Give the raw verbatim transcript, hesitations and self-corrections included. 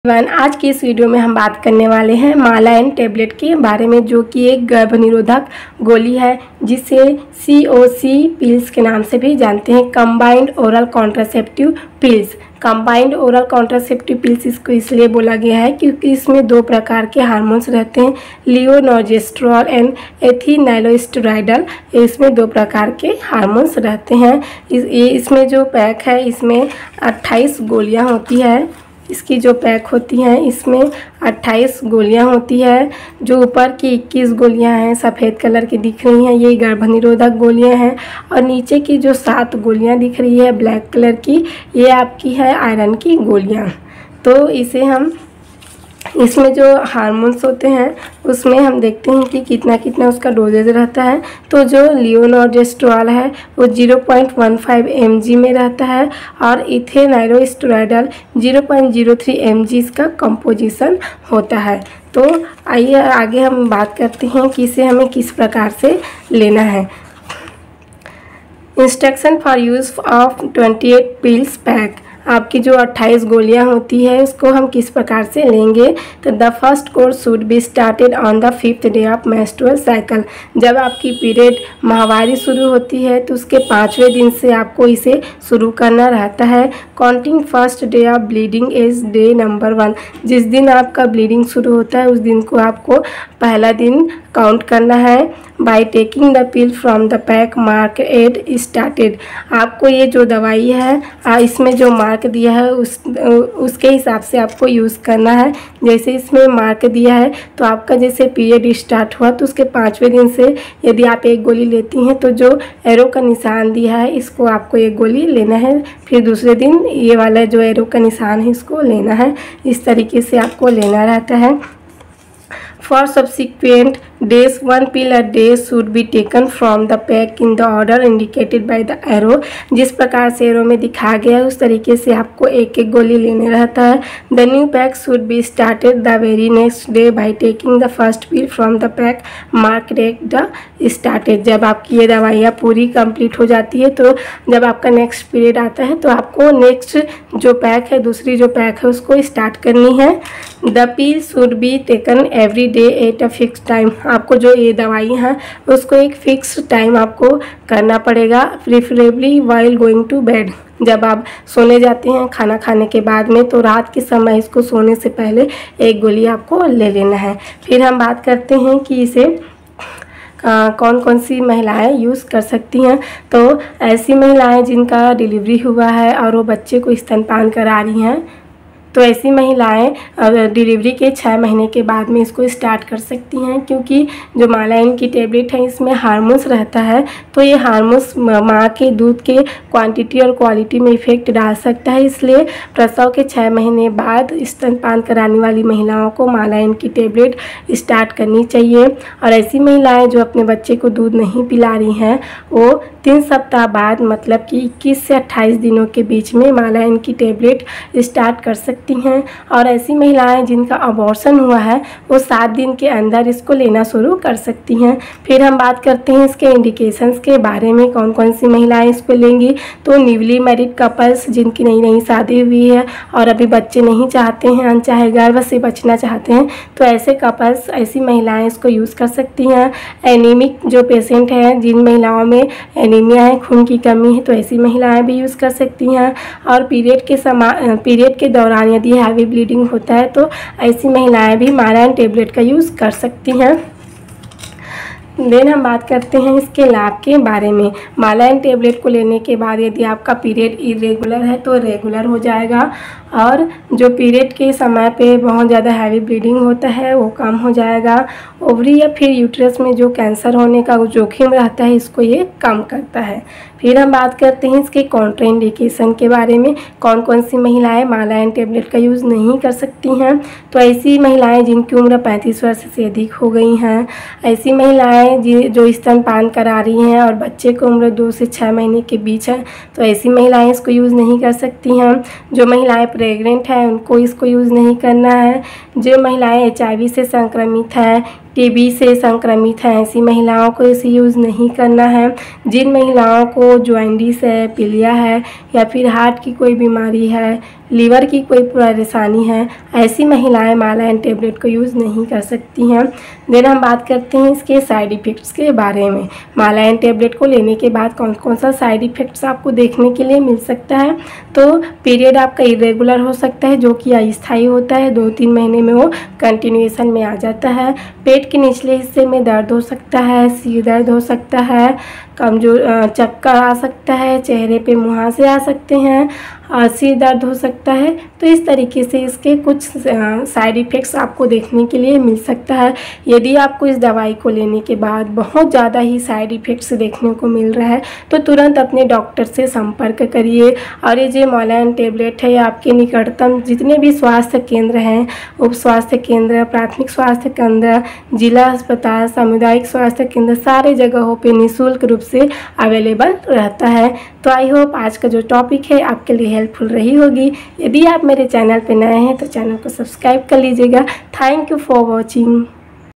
One आज की इस वीडियो में हम बात करने वाले हैं मालायन टेबलेट के बारे में, जो कि एक गर्भ निरोधक गोली है जिसे सी ओ सी पिल्स के नाम से भी जानते हैं। Combined oral contraceptive pills. Combined oral contraceptive pills इसको इसलिए बोला गया है क्योंकि इसमें दो प्रकार के हार्मोन्स रहते हैं, लियोनोर्जेस्ट्रॉल एंड एथिनाइलोस्टेरॉइडल। इसमें दो प्रकार के हार्मोन्स रहते हैं। इस ये इसमें जो पैक है इसमें अट्ठाईस गोलियां होती है। इसकी जो पैक होती हैं इसमें अट्ठाईस गोलियां होती है। जो ऊपर की इक्कीस गोलियां हैं सफ़ेद कलर की दिख रही हैं, ये गर्भनिरोधक गोलियां हैं। और नीचे की जो सात गोलियां दिख रही है ब्लैक कलर की, ये आपकी है आयरन की गोलियां। तो इसे हम इसमें जो हार्मोन्स होते हैं उसमें हम देखते हैं कि कितना कितना उसका डोजेज रहता है। तो जो लियोनोर्जेस्ट्रॉल है वो zero point one five M G में रहता है और ethinylestradiol zero point zero three M G इसका कंपोजिशन होता है। तो आइए आगे हम बात करते हैं कि इसे हमें किस प्रकार से लेना है। Instruction for use of twenty eight pills pack. आपकी जो अट्ठाईस गोलियां होती है उसको हम किस प्रकार से लेंगे। तो the first course should be started on the fifth day of menstrual cycle. जब आपकी पीरियड माहवारी शुरू होती है तो उसके पाँचवें दिन से आपको इसे शुरू करना रहता है। Counting first day of bleeding is day number one. जिस दिन आपका ब्लीडिंग शुरू होता है उस दिन को आपको पहला दिन काउंट करना है। By taking the pill from the pack marked started. आपको ये जो दवाई है इसमें जो मार्क दिया है उस उसके हिसाब से आपको यूज़ करना है। जैसे इसमें मार्क दिया है तो आपका जैसे पीरियड स्टार्ट हुआ तो उसके पाँचवें दिन से यदि आप एक गोली लेती हैं तो जो एरो का निशान दिया है इसको आपको एक गोली लेना है। फिर दूसरे दिन ये वाला जो एरो का निशान है इसको लेना है। इस तरीके से आपको लेना रहता है। For subsequent days, one pill a day should be taken from the pack in the order indicated by the arrow। जिस प्रकार से एरो में दिखाया गया है उस तरीके से आपको एक एक गोली लेने रहता है। The new pack should be started the very next day by taking the first pill from the pack marked at the started। जब आपकी ये दवाइयाँ पूरी कंप्लीट हो जाती है तो जब आपका नेक्स्ट पीरियड आता है तो आपको नेक्स्ट जो पैक है दूसरी जो पैक है उसको स्टार्ट करनी है। The pill should be taken every day at a fix time. आपको जो ये दवाई है उसको एक फिक्स टाइम आपको करना पड़ेगा, preferably while going to bed. जब आप सोने जाते हैं खाना खाने के बाद में तो रात के समय इसको सोने से पहले एक गोली आपको ले लेना है। फिर हम बात करते हैं कि इसे आ, कौन कौन सी महिलाएं यूज़ कर सकती हैं। तो ऐसी महिलाएं जिनका डिलीवरी हुआ है और वो बच्चे को स्तनपान करा रही हैं तो ऐसी महिलाएं डिलीवरी के छः महीने के बाद में इसको स्टार्ट कर सकती हैं, क्योंकि जो मालायन की टेबलेट है इसमें हार्मोन्स रहता है तो ये हार्मोन्स माँ के दूध के क्वांटिटी और क्वालिटी में इफ़ेक्ट डाल सकता है। इसलिए प्रसव के छः महीने बाद स्तनपान कराने वाली महिलाओं को मालायन की टेबलेट स्टार्ट करनी चाहिए। और ऐसी महिलाएँ जो अपने बच्चे को दूध नहीं पिला रही हैं वो तीन सप्ताह बाद मतलब कि इक्कीस से अट्ठाईस दिनों के बीच में मालायन की टेबलेट स्टार्ट कर सकती हैं। और ऐसी महिलाएं जिनका अबॉर्शन हुआ है वो सात दिन के अंदर इसको लेना शुरू कर सकती हैं। फिर हम बात करते हैं इसके इंडिकेशंस के बारे में, कौन कौन सी महिलाएं इसको लेंगी। तो न्यूली मैरिड कपल्स जिनकी नई नई शादी हुई है और अभी बच्चे नहीं चाहते हैं, अनचाहे गर्भ से बचना चाहते हैं, तो ऐसे कपल्स ऐसी महिलाएं इसको यूज़ कर सकती हैं। एनीमिक जो पेशेंट हैं, जिन महिलाओं में एनीमिया है, खून की कमी है, तो ऐसी महिलाएं भी यूज़ कर सकती हैं। और पीरियड के समा पीरियड के दौरान यदि हैवी ब्लीडिंग होता है तो ऐसी महिलाएं भी मालायन टेबलेट का यूज़ कर सकती हैं। देन हम बात करते हैं इसके लाभ के बारे में। मालायन टेबलेट को लेने के बाद यदि आपका पीरियड इरेगुलर है तो रेगुलर हो जाएगा और जो पीरियड के समय पे बहुत ज़्यादा हैवी ब्लीडिंग होता है वो कम हो जाएगा। ओवरी या फिर यूट्रस में जो कैंसर होने का जोखिम रहता है इसको ये कम करता है। फिर हम बात करते हैं इसके कॉन्ट्राइंडिकेशन के बारे में, कौन कौन सी महिलाएं मालायन टेबलेट का यूज़ नहीं कर सकती हैं। तो ऐसी महिलाएं जिनकी उम्र पैंतीस वर्ष से अधिक हो गई हैं, ऐसी महिलाएं जि जो स्तनपान करा रही हैं और बच्चे की उम्र दो से छः महीने के बीच है तो ऐसी महिलाएं इसको यूज़ नहीं कर सकती हैं। जो महिलाएं प्रेग्नेंट हैं उनको इसको यूज़ नहीं करना है। जो महिलाएं एच आई वी से संक्रमित हैं, टीबी से संक्रमित हैं ऐसी महिलाओं को इसे यूज़ नहीं करना है। जिन महिलाओं को जॉइंडिस है, पीलिया है या फिर हार्ट की कोई बीमारी है, लीवर की कोई परेशानी है, ऐसी महिलाएं मालायन टेबलेट को यूज़ नहीं कर सकती हैं। देन हम बात करते हैं इसके साइड इफ़ेक्ट्स के बारे में। मालायन टेबलेट को लेने के बाद कौन कौन सा साइड इफ़ेक्ट्स आपको देखने के लिए मिल सकता है। तो पीरियड आपका इरेगुलर हो सकता है जो कि अस्थायी होता है, दो तीन महीने में वो कंटिन्यूएशन में आ जाता है। पेट के निचले हिस्से में दर्द हो सकता है, सिर दर्द हो सकता है, कमजोर चक्कर आ सकता है, चेहरे पे मुहासे आ सकते हैं, सिर दर्द हो सकता है। तो इस तरीके से इसके कुछ साइड इफ़ेक्ट्स आपको देखने के लिए मिल सकता है। यदि आपको इस दवाई को लेने के बाद बहुत ज़्यादा ही साइड इफ़ेक्ट्स देखने को मिल रहा है तो तुरंत अपने डॉक्टर से संपर्क करिए। और ये जो मालायन टेबलेट है आपके निकटतम जितने भी स्वास्थ्य केंद्र हैं, उप स्वास्थ्य केंद्र, प्राथमिक स्वास्थ्य केंद्र, जिला अस्पताल, सामुदायिक स्वास्थ्य केंद्र, सारे जगहों पे निःशुल्क रूप से अवेलेबल रहता है। तो आई होप आज का जो टॉपिक है आपके लिए हेल्पफुल रही होगी। यदि आप मेरे चैनल पे नए हैं तो चैनल को सब्सक्राइब कर लीजिएगा। Thank you for watching.